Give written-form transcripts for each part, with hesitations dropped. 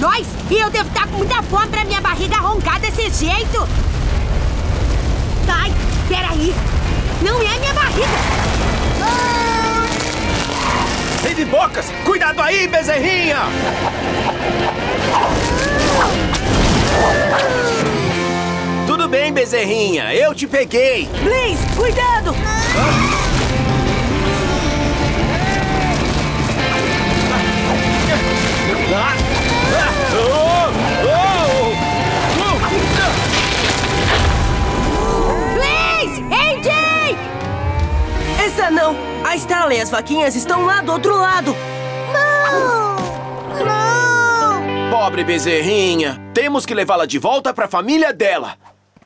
2 e eu devo estar com muita fome pra minha barriga roncar desse jeito. Ai, peraí. Não é minha barriga. Rede Bocas, cuidado aí, bezerrinha! Tudo bem, bezerrinha, eu te peguei. Blaze, cuidado! Blaze! AJ! Essa não! A Starla e as vaquinhas estão lá do outro lado! Não! Não! Pobre bezerrinha, temos que levá-la de volta para a família dela.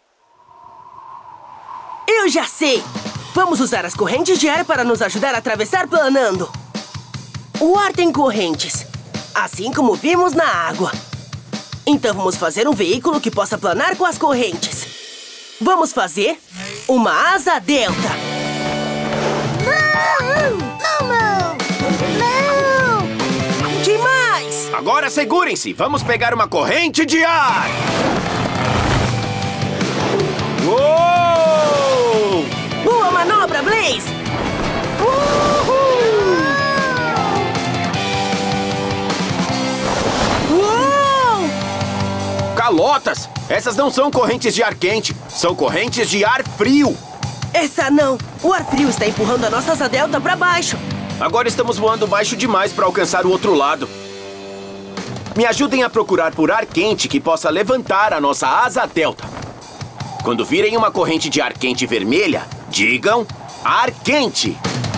Eu já sei! Vamos usar as correntes de ar para nos ajudar a atravessar planando. O ar tem correntes, assim como vimos na água. Então vamos fazer um veículo que possa planar com as correntes. Vamos fazer uma asa delta. Não! Demais! Agora segurem-se, vamos pegar uma corrente de ar. Uou! Boa manobra, Blaze! Uou! Calotas! Essas não são correntes de ar quente, são correntes de ar frio. Essa não! O ar frio está empurrando a nossa asa delta para baixo. Agora estamos voando baixo demais para alcançar o outro lado. Me ajudem a procurar por ar quente que possa levantar a nossa asa delta. Quando virem uma corrente de ar quente vermelha, digam ar quente.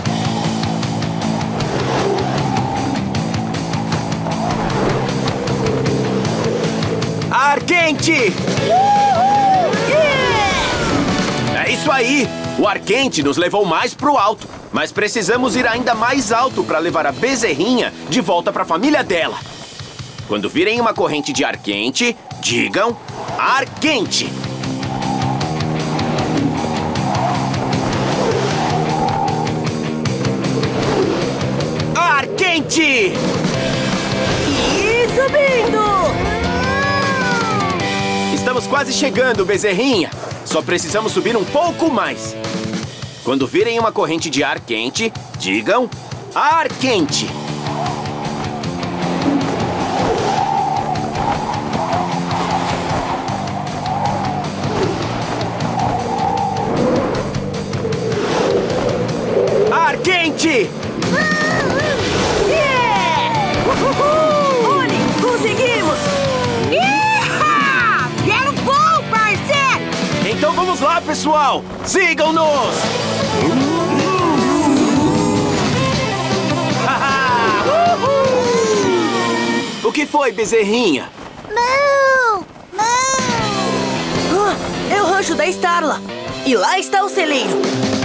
Ar quente! É isso aí! O ar quente nos levou mais pro alto, mas precisamos ir ainda mais alto para levar a bezerrinha de volta para a família dela. Quando virem uma corrente de ar quente, digam ar quente. Ar quente! E subindo! Estamos quase chegando, bezerrinha. Só precisamos subir um pouco mais. Quando virem uma corrente de ar quente, digam ar quente. Ar quente! Olhe, conseguimos! Iha! Quero voo, parceiro! Então vamos lá, pessoal! Sigam-nos! O que foi, bezerrinha? Não! Não! Ah, é o rancho da Starla. E lá está o celeiro.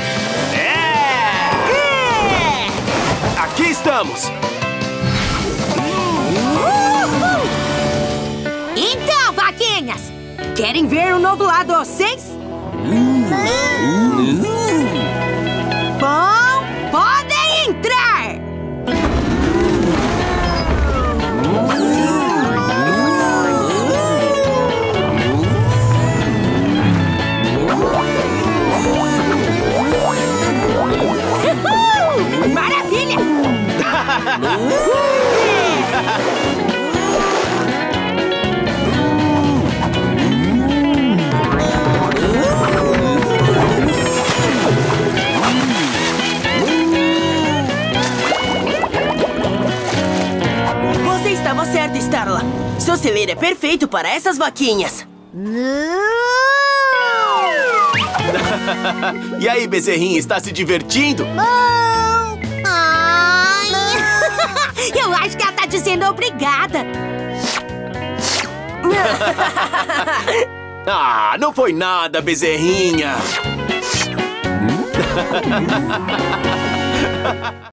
É! Aqui estamos! Então, vaquinhas! Querem ver o novo lado de vocês? Bom, podem entrar! Maravilha! Você estava certa, Starla. Seu celeiro é perfeito para essas vaquinhas. E aí, bezerrinha, está se divertindo? Não! Ai! Eu acho que ela tá dizendo obrigada. Ah, não foi nada, bezerrinha!